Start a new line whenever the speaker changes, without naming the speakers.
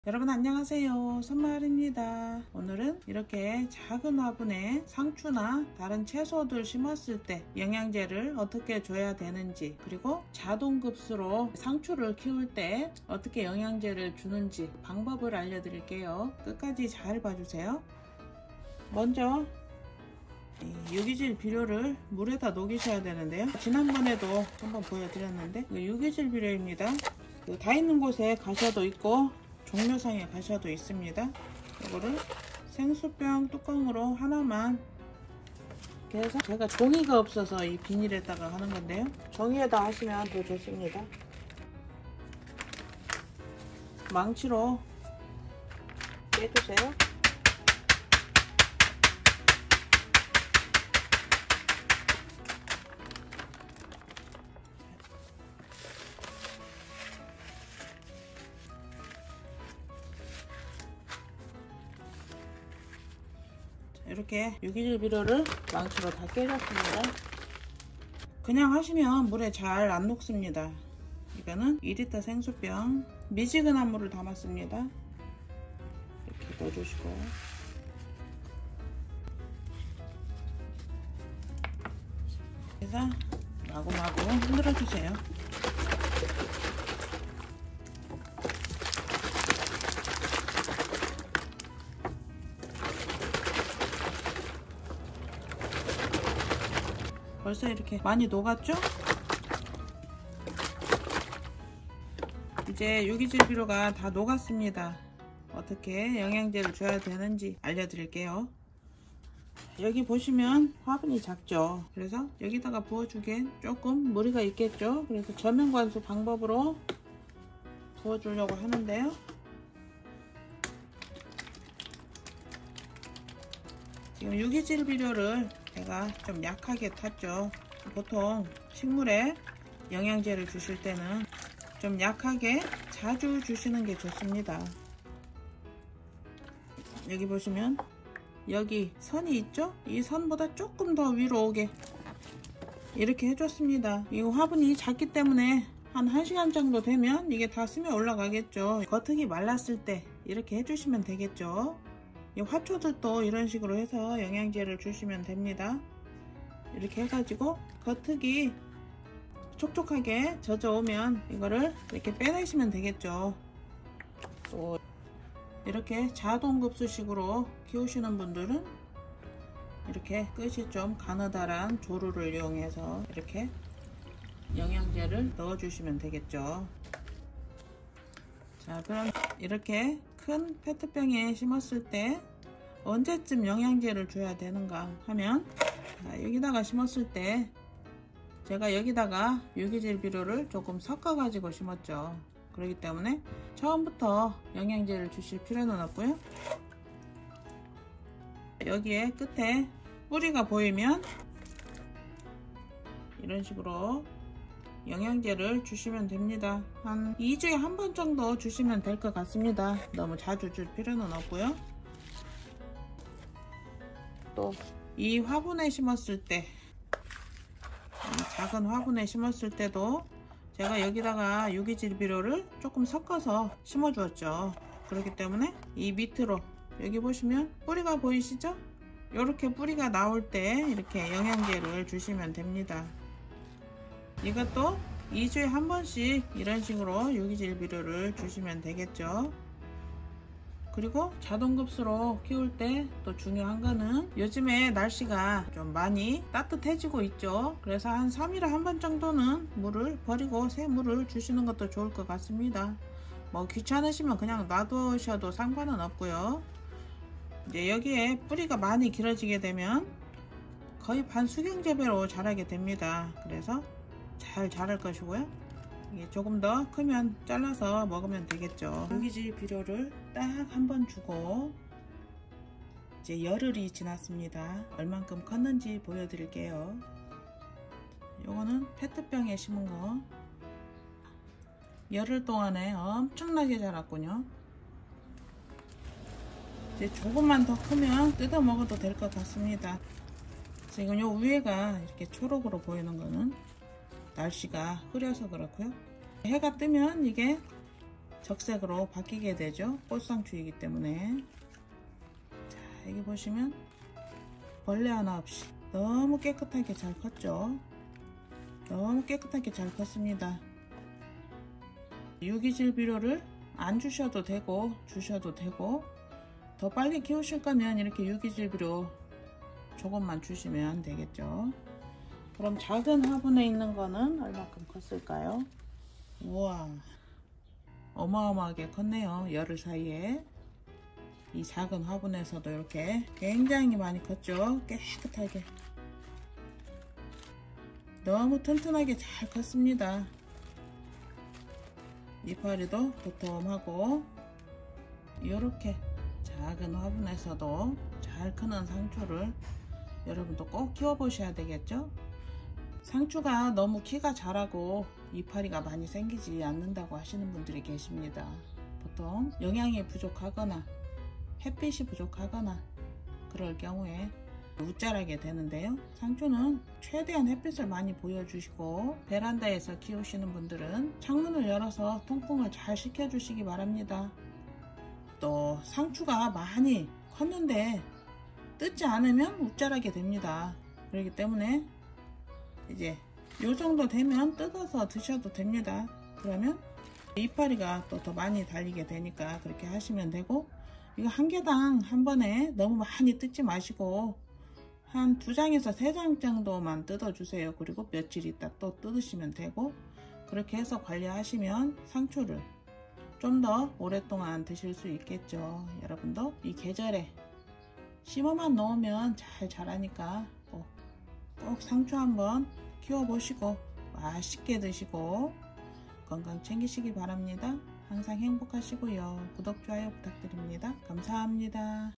여러분 안녕하세요, 선마을입니다. 오늘은 이렇게 작은 화분에 상추나 다른 채소들 심었을 때 영양제를 어떻게 줘야 되는지, 그리고 자동급수로 상추를 키울 때 어떻게 영양제를 주는지 방법을 알려드릴게요. 끝까지 잘 봐주세요. 먼저 유기질 비료를 물에다 녹이셔야 되는데요, 지난번에도 한번 보여드렸는데 유기질 비료입니다. 다 있는 곳에 가셔도 있고 종료상에 가셔도 있습니다. 이거를 생수병 뚜껑으로 하나만, 그래서 제가 종이가 없어서 이 비닐에다가 하는 건데요, 종이에다 하시면 더 좋습니다. 망치로 빼주세요. 이렇게 유기질 비료를 망치로 다 깨졌습니다. 그냥 하시면 물에 잘 안 녹습니다. 이거는 2리터 생수병 미지근한 물을 담았습니다. 이렇게 넣어주시고요. 그래서 마구마구 흔들어주세요. 벌써 이렇게 많이 녹았죠? 이제 유기질 비료가 다 녹았습니다. 어떻게 영양제를 줘야 되는지 알려드릴게요. 여기 보시면 화분이 작죠? 그래서 여기다가 부어주기엔 조금 무리가 있겠죠? 그래서 저면관수 방법으로 부어주려고 하는데요, 지금 유기질 비료를 제가 좀 약하게 탔죠. 보통 식물에 영양제를 주실 때는 좀 약하게 자주 주시는 게 좋습니다. 여기 보시면 여기 선이 있죠? 이 선보다 조금 더 위로 오게 이렇게 해줬습니다. 이 화분이 작기 때문에 한 1시간 정도 되면 이게 다 스며 올라가겠죠. 겉흙이 말랐을 때 이렇게 해주시면 되겠죠. 이 화초들도 이런 식으로 해서 영양제를 주시면 됩니다. 이렇게 해가지고 겉흙이 촉촉하게 젖어오면 이거를 이렇게 빼내시면 되겠죠. 또 이렇게 자동급수식으로 키우시는 분들은 이렇게 끝이 좀 가느다란 조루를 이용해서 이렇게 영양제를 넣어주시면 되겠죠. 자, 그럼 이렇게 큰 페트병에 심었을 때 언제쯤 영양제를 줘야 되는가 하면, 여기다가 심었을 때 제가 여기다가 유기질 비료를 조금 섞어 가지고 심었죠. 그렇기 때문에 처음부터 영양제를 주실 필요는 없고요, 여기에 끝에 뿌리가 보이면 이런 식으로 영양제를 주시면 됩니다. 한 2주에 한 번 정도 주시면 될 것 같습니다. 너무 자주 줄 필요는 없고요. 또 이 화분에 심었을 때, 작은 화분에 심었을 때도 제가 여기다가 유기질 비료를 조금 섞어서 심어 주었죠. 그렇기 때문에 이 밑으로 여기 보시면 뿌리가 보이시죠? 이렇게 뿌리가 나올 때 이렇게 영양제를 주시면 됩니다. 이것도 2주에 한 번씩 이런 식으로 유기질 비료를 주시면 되겠죠. 그리고 자동급수로 키울 때 또 중요한 거는 요즘에 날씨가 좀 많이 따뜻해지고 있죠. 그래서 한 3일에 한 번 정도는 물을 버리고 새 물을 주시는 것도 좋을 것 같습니다. 뭐 귀찮으시면 그냥 놔두셔도 상관은 없고요. 이제 여기에 뿌리가 많이 길어지게 되면 거의 반수경재배로 자라게 됩니다. 그래서 잘 자랄 것이고요. 이게 조금 더 크면 잘라서 먹으면 되겠죠. 유기질 비료를 딱 한 번 주고 이제 열흘이 지났습니다. 얼만큼 컸는지 보여드릴게요. 요거는 페트병에 심은 거, 열흘 동안에 엄청나게 자랐군요. 이제 조금만 더 크면 뜯어 먹어도 될 것 같습니다. 지금 요 위에가 이렇게 초록으로 보이는 거는 날씨가 흐려서 그렇고요. 해가 뜨면 이게 적색으로 바뀌게 되죠. 꽃상추이기 때문에. 자, 여기 보시면 벌레 하나 없이 너무 깨끗하게 잘 컸죠. 너무 깨끗하게 잘 컸습니다. 유기질 비료를 안 주셔도 되고 주셔도 되고, 더 빨리 키우실 거면 이렇게 유기질 비료 조금만 주시면 되겠죠. 그럼 작은 화분에 있는 거는 얼마큼 컸을까요? 우와, 어마어마하게 컸네요. 열흘 사이에. 이 작은 화분에서도 이렇게 굉장히 많이 컸죠. 깨끗하게 너무 튼튼하게 잘 컸습니다. 이파리도 도톰하고, 이렇게 작은 화분에서도 잘 크는 상추를 여러분도 꼭 키워 보셔야 되겠죠. 상추가 너무 키가 자라고 이파리가 많이 생기지 않는다고 하시는 분들이 계십니다. 보통 영양이 부족하거나 햇빛이 부족하거나 그럴 경우에 웃자라게 되는데요. 상추는 최대한 햇빛을 많이 보여주시고, 베란다에서 키우시는 분들은 창문을 열어서 통풍을 잘 시켜주시기 바랍니다. 또 상추가 많이 컸는데 뜯지 않으면 웃자라게 됩니다. 그렇기 때문에 이제 요 정도 되면 뜯어서 드셔도 됩니다. 그러면 이파리가 또 더 많이 달리게 되니까 그렇게 하시면 되고, 이거 한 개당 한 번에 너무 많이 뜯지 마시고 한 2장에서 3장 정도만 뜯어 주세요. 그리고 며칠 있다 또 뜯으시면 되고, 그렇게 해서 관리하시면 상추를 좀 더 오랫동안 드실 수 있겠죠. 여러분도 이 계절에 심어만 놓으면 잘 자라니까 꼭 상추 한번 키워보시고 맛있게 드시고 건강 챙기시기 바랍니다. 항상 행복하시고요. 구독, 좋아요 부탁드립니다. 감사합니다.